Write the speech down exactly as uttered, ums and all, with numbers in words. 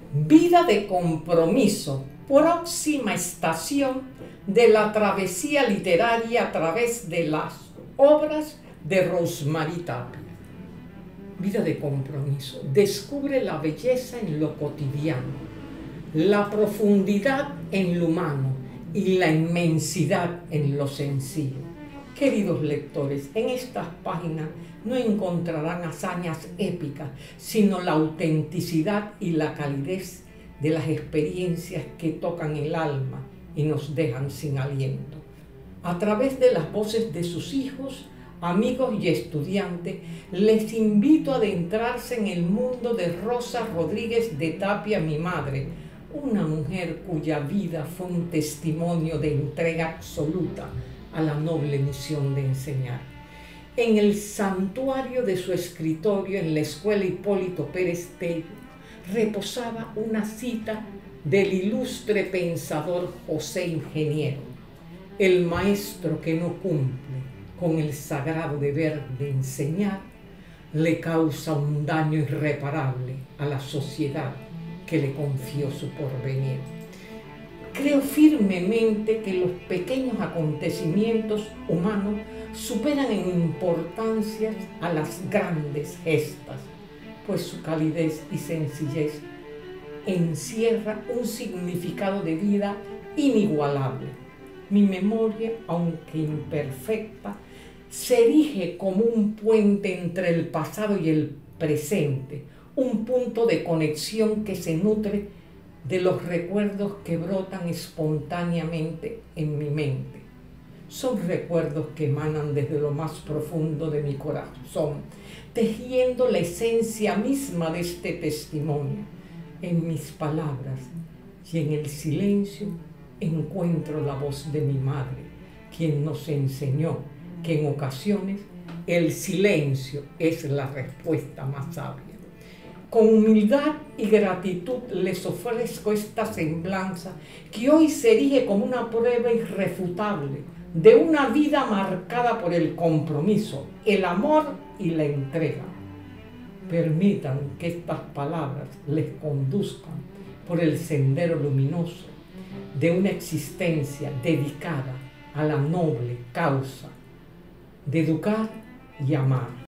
Vida de compromiso, próxima estación de la travesía literaria a través de las obras de Rosmarie Tapia. Vida de compromiso, descubre la belleza en lo cotidiano, la profundidad en lo humano y la inmensidad en lo sencillo. Queridos lectores, en estas páginas no encontrarán hazañas épicas, sino la autenticidad y la calidez de las experiencias que tocan el alma y nos dejan sin aliento. A través de las voces de sus hijos, amigos y estudiantes, les invito a adentrarse en el mundo de Rosa Rodríguez de Tapia, mi madre, una mujer cuya vida fue un testimonio de entrega absoluta a la noble misión de enseñar. En el santuario de su escritorio en la Escuela Hipólito Pérez Tello reposaba una cita del ilustre pensador José Ingeniero: el maestro que no cumple con el sagrado deber de enseñar le causa un daño irreparable a la sociedad que le confió su porvenir. Creo firmemente que los pequeños acontecimientos humanos superan en importancia a las grandes gestas, pues su calidez y sencillez encierra un significado de vida inigualable. Mi memoria, aunque imperfecta, se erige como un puente entre el pasado y el presente, un punto de conexión que se nutre de los recuerdos que brotan espontáneamente en mi mente. Son recuerdos que emanan desde lo más profundo de mi corazón, tejiendo la esencia misma de este testimonio. En mis palabras y en el silencio encuentro la voz de mi madre, quien nos enseñó que en ocasiones el silencio es la respuesta más sabia. Con humildad y gratitud les ofrezco esta semblanza que hoy se erige como una prueba irrefutable de una vida marcada por el compromiso, el amor y la entrega. Permitan que estas palabras les conduzcan por el sendero luminoso de una existencia dedicada a la noble causa de educar y amar.